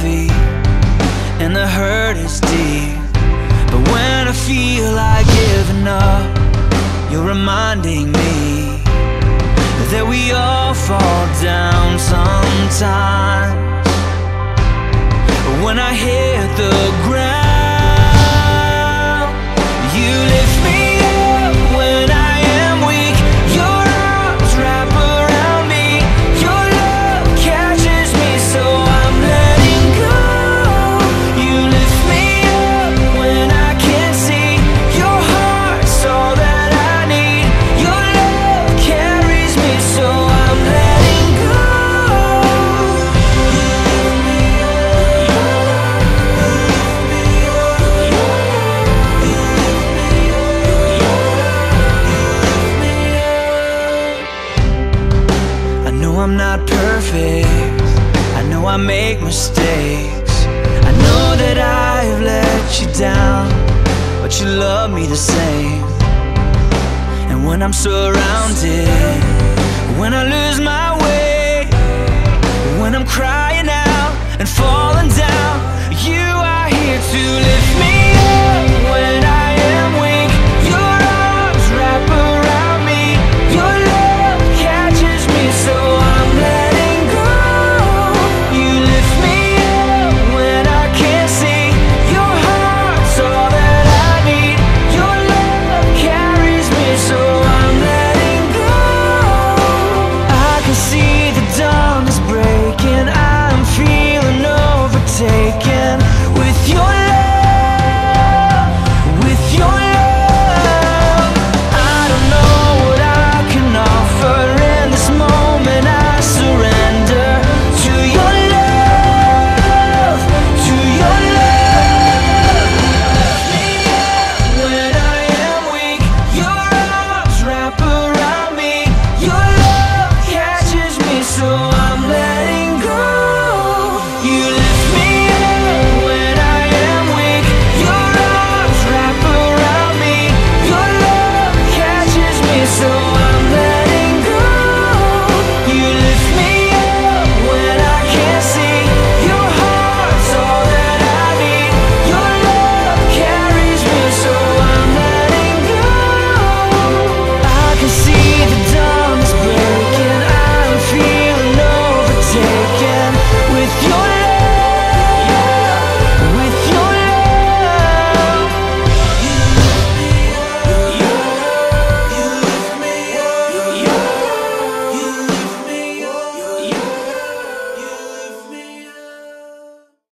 heavy and the hurt is deep. But when I feel like giving up, you're reminding me that we all fall down sometimes. When I hit the ground, you lift me up when I am weak. Your arms wrap around me, your love catches me, so I'm letting go. You lift me up when I can't see, your heart's all that I need. Your love carries me, so I'm letting go. I know I'm not perfect, I know I make mistakes, I know that I've let you down, but you love me the same. And when I'm surrounded, when I lose my way, when I'm crying out and falling